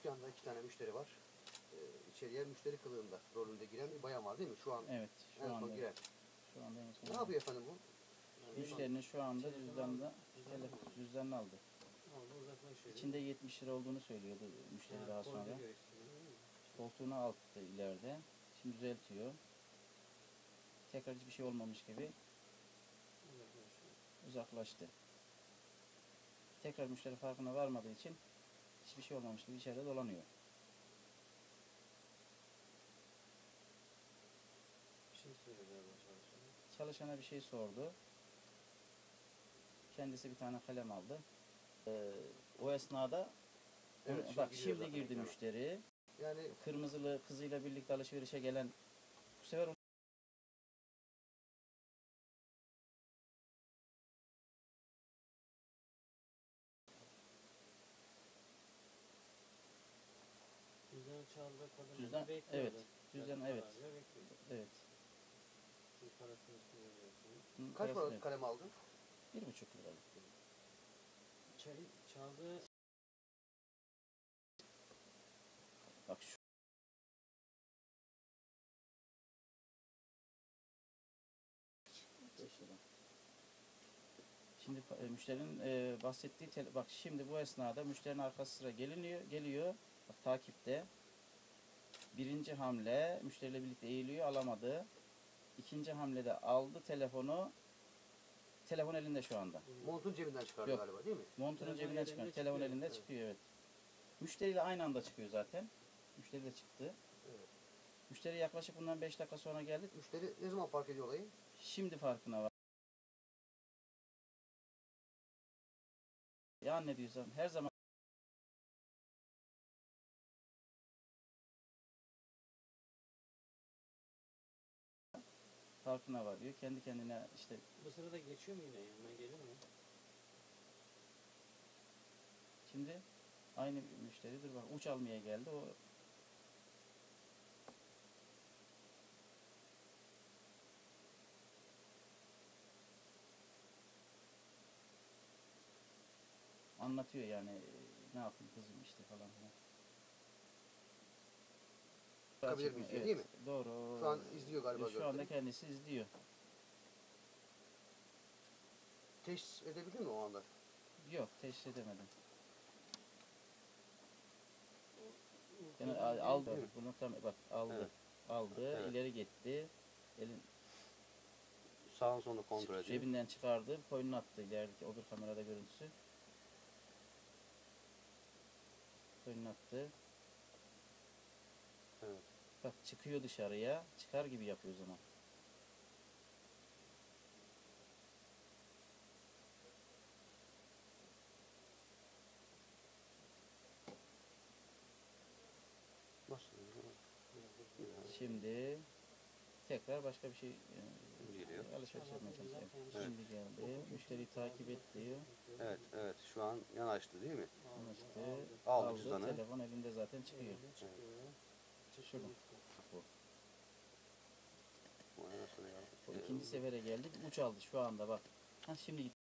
dükkanda 2 tane müşteri var. İçeriye müşteri kılığında rolünde giren bir bayan var değil mi? Şu an Evet. en son giren. Şu anda en son. Ne yapıyor efendim bu? Müşterinin şu anda cüzdanını aldı. İçinde 70 lira olduğunu söylüyordu müşteri daha sonra. Koltuğunu alttı ileride. Şimdi düzeltiyor. Tekrar hiçbir şey olmamış gibi uzaklaştı. Tekrar müşteri farkına varmadığı için hiçbir şey olmamış gibi içeride dolanıyor. Çalışana bir şey sordu. Kendisi bir tane kalem aldı. O esnada Evet, bak giriyor şimdi zaten girdi ekrana. müşteri. Yani Kırmızılı kızıyla birlikte alışverişe gelen bu sefer Cüzdanı çaldı, kadın cüzdan bekliyordu. evet. Cüzdan evet. Evet. Bunun kaç parası paralık evet. kalem aldın? 1,5 liralık. Çaldı. Bak şu. Şimdi müşterinin bahsettiği bak şimdi bu esnada müşterinin arkası sıra geliyor. Bak, takipte. Birinci hamle müşteriyle birlikte eğiliyor, alamadı. İkinci hamlede aldı telefonu. Telefon elinde şu anda. Montun cebinden çıkardı Yok. galiba değil mi? Montunun cebinden çıkıyor. Telefon elinde Evet. çıkıyor evet. Müşteriyle aynı anda çıkıyor zaten. Müşteri de çıktı. Evet. Müşteri yaklaşık bundan 5 dakika sonra geldi. Müşteri ne zaman fark ediyor olayı? Şimdi farkına var. Ya ne diyorsam her zaman farkına varıyor. Kendi kendine işte Bu sırada geçiyor mu yine? Yanına geliyor mu? şimdi aynı müşteridir bak uç almaya geldi. O anlatıyor yani ne yapayım kızım işte falan filan. Bakabilir miyiz diye, Evet, değil mi? doğru. Şu an izliyor galiba Şu anda görüntüleri. kendisi izliyor. Teşhis edebilir mi o anda? Yok, teşhis edemedim. Yani Kadın aldı değil mi? bunu tam bak aldı. Evet. Aldı, Evet. ileri gitti. Elin Sağın sonunu kontrol ediyor. cebinden çıkardı, koynuna attı ilerideki öbür kamerada görüntüsü. Koynuna attı. Evet. Bak çıkıyor dışarıya, çıkar gibi yapıyor o zaman. Nasıl? Şimdi tekrar başka bir şey Geliyor. alışveriş yapmaya çalışıyor. Evet. Şimdi geldi. Müşteriyi takip et diyor. Evet, evet. Şu an yanaştı değil mi? Anlaştı. Aldı cüzdanı. Telefon elinde zaten çıkıyor. Şurada. Bu. Vay anasını ya. O ikinci sefere geldi. Uç aldı şu anda bak. Ha şimdi